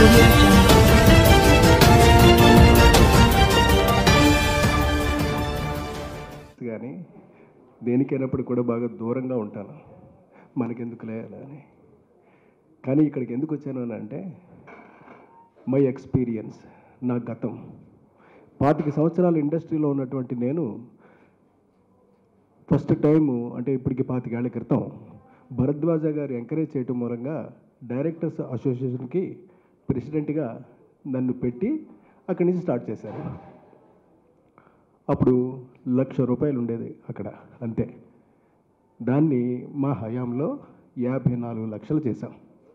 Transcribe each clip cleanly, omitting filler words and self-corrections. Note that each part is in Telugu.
audio jungle. కానీ దేనికైనప్పుడు కూడా బాగా దూరంగా ఉంటాను, మనకెందుకులే అలా అని. కానీ ఇక్కడికి ఎందుకు వచ్చాను అని అంటే మై ఎక్స్పీరియన్స్, నా గతం 25 సంవత్సరాలు ఇండస్ట్రీలో ఉన్నటువంటి నేను ఫస్ట్ టైము అంటే ఇప్పటికి 25 ఏళ్ల క్రితం భరద్వాజ గారు ఎంకరేజ్ చేయటం మూలంగా డైరెక్టర్స్ అసోసియేషన్కి ప్రెసిడెంట్గా నన్ను పెట్టి అక్కడి నుంచి స్టార్ట్ చేశారు. అప్పుడు ₹1,00,000 ఉండేది అక్కడ, అంతే. దాన్ని మా హయాంలో 54 లక్షలు చేశాం.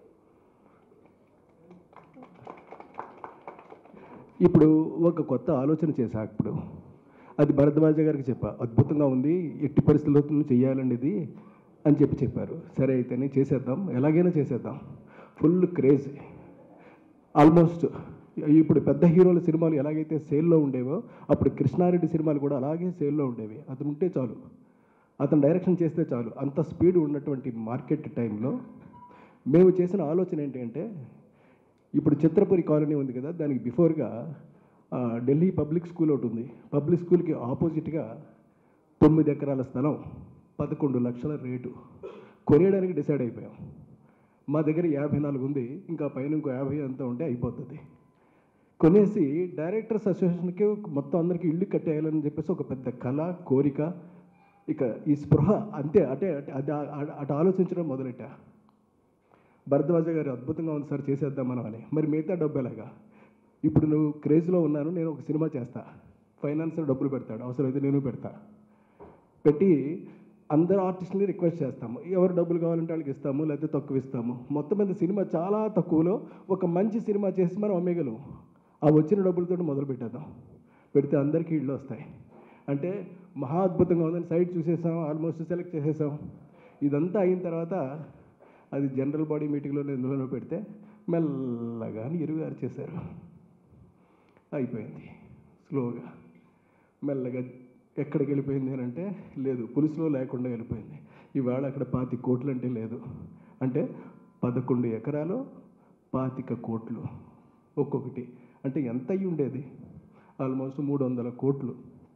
ఇప్పుడు ఒక కొత్త ఆలోచన చేశా. ఇప్పుడు అది భరద్వాజ గారికి చెప్పా, అద్భుతంగా ఉంది, ఎట్టి పరిస్థితుల్లో చేయాలండి ఇది అని చెప్పారు. సరే అయితేనే చేసేద్దాం, ఎలాగైనా చేసేద్దాం. Full craze. ఆల్మోస్ట్ ఇప్పుడు పెద్ద హీరోల సినిమాలు ఎలాగైతే సేల్లో ఉండేవో అప్పుడు కృష్ణారెడ్డి సినిమాలు కూడా అలాగే సేల్లో ఉండేవి. అతను ఉంటే చాలు, అతను డైరెక్షన్ చేస్తే చాలు, అంత స్పీడ్ ఉన్నటువంటి మార్కెట్ టైంలో మేము చేసిన ఆలోచన ఏంటంటే, ఇప్పుడు చిత్రపురి కాలనీ ఉంది కదా, దానికి బిఫోర్గా ఢిల్లీ పబ్లిక్ స్కూల్ ఒకటి ఉంది. పబ్లిక్ స్కూల్కి ఆపోజిట్గా 9 ఎకరాల స్థలం, 11 లక్షల రేటు కొనేయడానికి డిసైడ్ అయిపోయాం. మా దగ్గర 54 ఉంది, ఇంకా పైన ఇంకో 50 అంతా ఉంటే అయిపోతుంది. కొనేసి డైరెక్టర్స్ అసోసియేషన్కి మొత్తం అందరికీ ఇల్లు కట్టేయాలని చెప్పేసి ఒక పెద్ద కళ, కోరిక, ఇక ఈ స్పృహ అంతే. అటు ఆలోచించడం మొదలెట్టా. భరద్వాజ గారు అద్భుతంగా ఉంది సార్, చేసేద్దాం మనం అని. మరి మిగతా డబ్బు ఎలాగా? ఇప్పుడు నువ్వు క్రేజ్లో ఉన్నాను, నేను ఒక సినిమా చేస్తా, ఫైనాన్సర్ డబ్బులు పెడతాడు, అవసరమైతే నేను పెడతా, పెట్టి అందరు ఆర్టిస్టుని రిక్వెస్ట్ చేస్తాము, ఎవరు డబ్బులు కావాలంటే వాళ్ళకి ఇస్తాము, లేకపోతే తక్కువ ఇస్తాము. మొత్తం మీద సినిమా చాలా తక్కువలో ఒక మంచి సినిమా చేసి మనం అమ్మేయగలం. ఆ వచ్చిన డబ్బులతో మొదలు పెట్టేద్దాం, పెడితే అందరికీ ఇళ్ళు వస్తాయి అంటే మహా అద్భుతంగా ఉందని సైట్ చూసేసాం, ఆల్మోస్ట్ సెలెక్ట్ చేసేసాం. ఇదంతా అయిన తర్వాత అది జనరల్ బాడీ మీటింగ్లోనే ఎందులోనో పెడితే మెల్లగా ఇరుగారు చేశారు. అయిపోయింది స్లోగా, మెల్లగా. ఎక్కడికి వెళ్ళిపోయింది అని అంటే, లేదు పులుసులో లేకుండా వెళ్ళిపోయింది. ఇవాళ అక్కడ 25 కోట్లు అంటే లేదు, అంటే 11 ఎకరాలు 25 కోట్లు ఒక్కొక్కటి అంటే ఎంత అయ్యి ఉండేది? ఆల్మోస్ట్ 300 కోట్లు.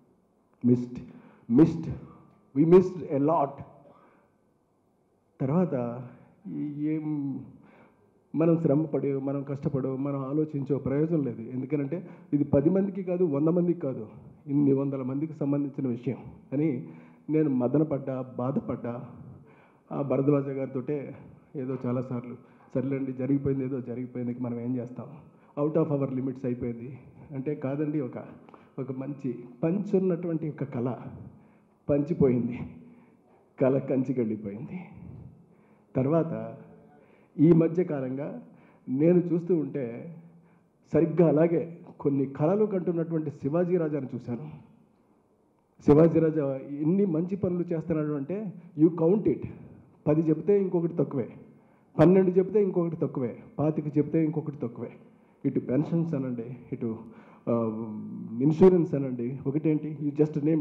We missed a lot. తర్వాత ఏం మనం శ్రమపడి, మనం కష్టపడో, మనం ఆలోచించో ప్రయోజనం లేదు. ఎందుకంటే ఇది 10 మందికి కాదు, 100 మందికి కాదు, ఇన్ని 100 మందికి సంబంధించిన విషయం అని నేను మదనపడ్డా, బాధపడ్డా. ఆ భరద్వాజ గారితో ఏదో చాలాసార్లు సర్లేండి, జరిగిపోయింది ఏదో జరిగిపోయింది, మనం ఏం చేస్తాం, అవుట్ ఆఫ్ అవర్ లిమిట్స్ అయిపోయింది అంటే, కాదండి, ఒక మంచి పంచి ఉన్నటువంటి ఒక కళ పంచిపోయింది, కళ కంచికి వెళ్ళిపోయింది. తర్వాత ఈ మధ్య కాలంగా నేను చూస్తూ ఉంటే సరిగ్గా అలాగే కొన్ని కళలు కంటున్నటువంటి శివాజీ రాజాను చూశాను. శివాజీ రాజా ఎన్ని మంచి పనులు చేస్తున్నాడు అంటే, యూ కౌంట్ ఇట్. 10 చెప్తే ఇంకొకటి తక్కువే, 12 చెప్తే ఇంకొకటి తక్కువే, 25 చెప్తే ఇంకొకటి తక్కువే. ఇటు పెన్షన్స్ అనండి, ఇటు ఇన్సూరెన్స్ అనండి, ఒకటేంటి, యూ జస్ట్ నేమ్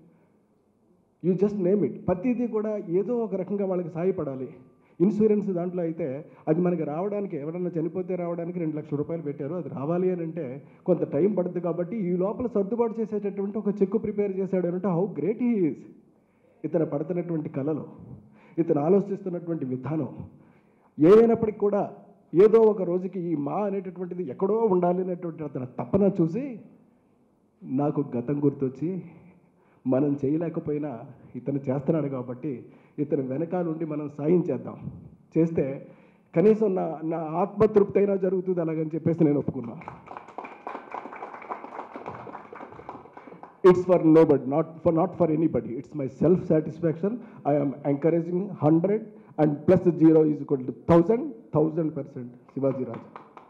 ఇట్. ప్రతిదీ కూడా ఏదో ఒక రకంగా వాళ్ళకి సాయపడాలి. ఇన్సూరెన్స్ దాంట్లో అయితే అది మనకి రావడానికి, ఎవరన్నా చనిపోతే రావడానికి ₹2,00,000 పెట్టారు, అది రావాలి అని అంటే కొంత టైం పడుతుంది. కాబట్టి ఈ లోపల సర్దుబాటు చేసేటటువంటి ఒక చెక్కు ప్రిపేర్ చేశాడు అంటే హౌ గ్రేట్ హీ ఈజ్. ఇతను పడుతున్నటువంటి కళలో, ఇతను ఆలోచిస్తున్నటువంటి విధానం ఏదైనప్పటికీ కూడా ఏదో ఒక రోజుకి ఈ మా అనేటటువంటిది ఎక్కడో ఉండాలి అనేటువంటి అతని తపన చూసి నాకు గతం గుర్తొచ్చి, మనం చేయలేకపోయినా ఇతను చేస్తున్నాడు కాబట్టి ఇతను వెనకాల ఉండి మనం సాయం చేద్దాం, చేస్తే కనీసం నా ఆత్మతృప్తి అయినా జరుగుతుంది అలాగని చెప్పేసి నేను ఒప్పుకున్నా. It's for nobody, not for anybody, it's my self satisfaction. I am encouraging 100 and plus 0 is equal to 1000% Shivaji Raja.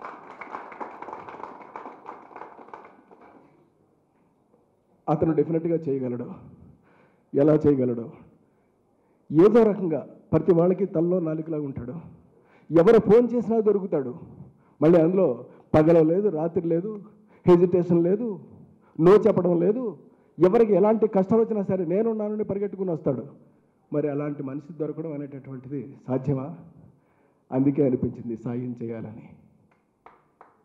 అతను డెఫినెట్గా చేయగలడు. ఎలా చేయగలడు? ఏదో రకంగా ప్రతి వాళ్ళకి తల్లో నాలుగులాగా ఉంటాడు. ఎవరు ఫోన్ చేసినా దొరుకుతాడు. మళ్ళీ అందులో పగల లేదు, రాత్రి లేదు, హెజిటేషన్ లేదు, నో చెప్పడం లేదు. ఎవరికి ఎలాంటి కష్టం వచ్చినా సరే నేనున్నానని పరిగెట్టుకుని వస్తాడు. మరి అలాంటి మనిషి దొరకడం అనేటటువంటిది సాధ్యమా? అందుకే అనిపించింది సాయం చేయాలని.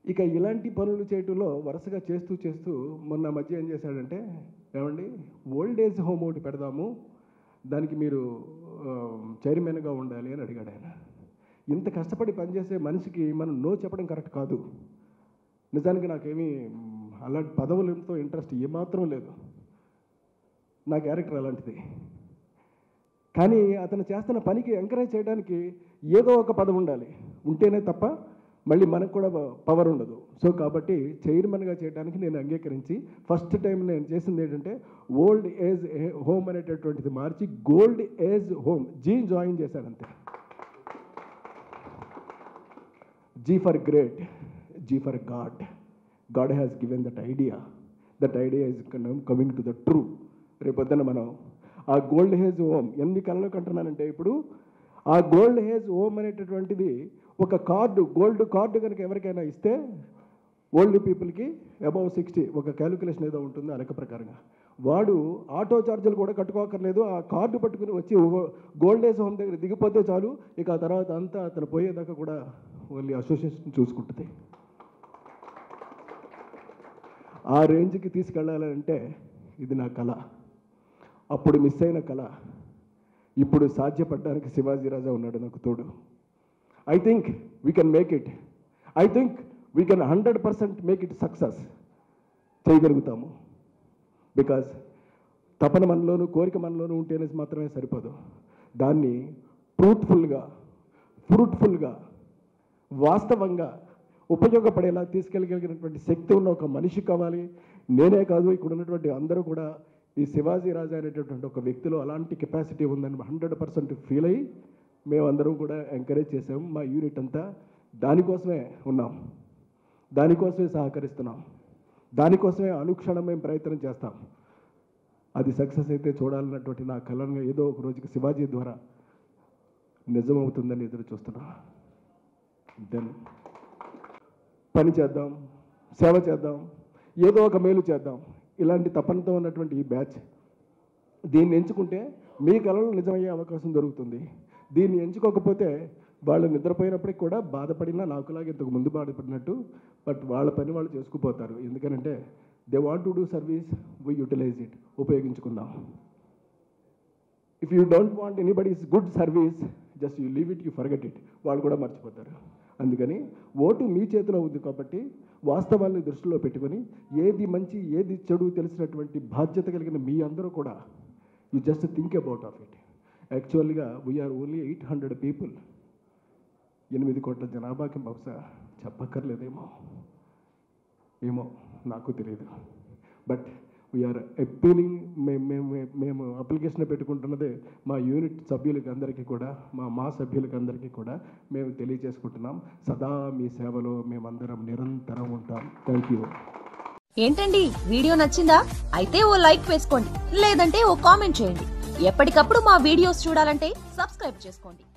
ఇక ఇలాంటి పనులు చేయటంలో వరుసగా చేస్తూ మొన్న మధ్య ఏం చేశాడంటే, ఏమండి ఓల్డ్ ఏజ్ హోమ్ ఒకటి పెడదాము, దానికి మీరు చైర్మన్గా ఉండాలి అని అడిగాడు ఆయన. ఇంత కష్టపడి పనిచేసే మనిషికి మనం నో చెప్పడం కరెక్ట్ కాదు. నిజానికి నాకేమీ అలాంటి పదవులతో ఇంట్రెస్ట్ ఏమాత్రం లేదు, నా క్యారెక్టర్ అలాంటిది. కానీ అతను చేస్తున్న పనికి ఎంకరేజ్ చేయడానికి ఏదో ఒక పదవి ఉండాలి, ఉంటేనే తప్ప మళ్ళీ మనకు కూడా పవర్ ఉండదు. సో కాబట్టి చైర్మన్గా చేయడానికి నేను అంగీకరించి ఫస్ట్ టైం నేను చేసింది ఏంటంటే ఓల్డ్ ఏజ్ హోమ్ అనేటటువంటిది మార్చి గోల్డ్ ఏజ్ హోమ్ జీ జాయిన్ చేశాను అంతే. G for great, G for God. God has given that idea. That idea is coming to the true. రేపొద్దున మనం ఆ గోల్డ్ హేజ్ హోమ్ ఎన్ని కళలు కంటున్నానంటే, ఇప్పుడు ఆ గోల్డ్ హేజ్ హోమ్ అనేటటువంటిది ఒక కార్డు, గోల్డ్ కార్డు కనుక ఎవరికైనా ఇస్తే ఓల్డ్ పీపుల్కి అబౌవ్ 60 ఒక క్యాలిక్యులేషన్ ఏదో ఉంటుంది ఆ లెక్క ప్రకారంగా, వాడు ఆటో ఛార్జీలు కూడా కట్టుకోకర్లేదు, ఆ కార్డు పట్టుకుని వచ్చి గోల్డ్ ఏజ్ హోమ్ దగ్గర దిగిపోతే చాలు, ఇక ఆ తర్వాత అంతా అతను పోయేదాకా కూడా ఓన్లీ అసోసియేషన్ చూసుకుంటుంది. ఆ రేంజ్కి తీసుకెళ్ళాలంటే ఇది నా కళ. అప్పుడు మిస్ అయిన కళ ఇప్పుడు సాధ్యపడడానికి శివాజీ రాజా ఉన్నాడు నాకు తోడు. I think we can make it. I think we can 100% make it success చేయగలుగుతాము. బికాజ్ తపన మనలోను, కోరిక మనలోను ఉంటేనే మాత్రమే సరిపోదు. దాన్ని ట్రూత్ఫుల్గా, ఫ్రూట్ఫుల్గా, వాస్తవంగా ఉపయోగపడేలా తీసుకెళ్ళగలిగినటువంటి శక్తి ఉన్న ఒక మనిషి కావాలి. నేనే కాదు, ఇక్కడ ఉన్నటువంటి అందరూ కూడా ఈ శివాజీ రాజా అనేటటువంటి ఒక వ్యక్తిలో అలాంటి కెపాసిటీ ఉందని 100% ఫీల్ అయ్యి మేమందరం కూడా ఎంకరేజ్ చేసాము. మా యూనిట్ అంతా దానికోసమే ఉన్నాం, దానికోసమే సహకరిస్తున్నాం, దానికోసమే అనుక్షణం మేము ప్రయత్నం చేస్తాం. అది సక్సెస్ అయితే చూడాలన్నటువంటి నా కళను ఏదో ఒక రోజుకి శివాజీ ద్వారా నిజమవుతుందని ఎదురు చూస్తున్నా. దెన్ పని చేద్దాం, సేవ చేద్దాం, ఏదో ఒక మేలు చేద్దాం. ఇలాంటి తపనతో ఉన్నటువంటి ఈ బ్యాచ్ దీన్ని ఎంచుకుంటే మీ కళలు నిజమయ్యే అవకాశం దొరుకుతుంది. దీన్ని ఎంచుకోకపోతే వాళ్ళు నిద్రపోయినప్పటికి కూడా బాధపడినా నాకులాగా ఇంతకు ముందు బాధపడినట్టు, బట్ వాళ్ళ పని వాళ్ళు చేసుకుపోతారు. ఎందుకంటే they want to do service, we utilise it, ఉపయోగించుకుందాం. If you don't want anybody's good service, just you leave it, you forget it, వాళ్ళు కూడా మర్చిపోతారు. అందుకని ఓటు మీ చేతిలో ఉంది కాబట్టి వాస్తవాన్ని దృష్టిలో పెట్టుకొని ఏది మంచి ఏది చెడు తెలిసినటువంటి బాధ్యత కలిగిన మీ అందరూ కూడా you just think about of it. యాక్చువల్గా వీఆర్ ఓన్లీ 800 పీపుల్. 8 కోట్ల జనాభాకి బహుశా చెప్పక్కర్లేదేమో, ఏమో నాకు తెలియదు. బట్ వీఆర్ అప్పీలింగ్, మేము అప్లికేషన్ పెట్టుకుంటున్నదే మా యూనిట్ సభ్యులకి అందరికీ కూడా, మా సభ్యులకి అందరికీ కూడా మేము తెలియజేసుకుంటున్నాం. సదా మీ సేవలో మేమందరం నిరంతరం ఉంటాం. Thank you. ఏంటండి, వీడియో నచ్చిందా? అయితే ఓ లైక్ వేసుకోండి, లేదంటే ఓ కామెంట్ చేయండి. ఎప్పటికప్పుడు మా వీడియోస్ చూడాలంటే సబ్స్క్రైబ్ చేసుకోండి.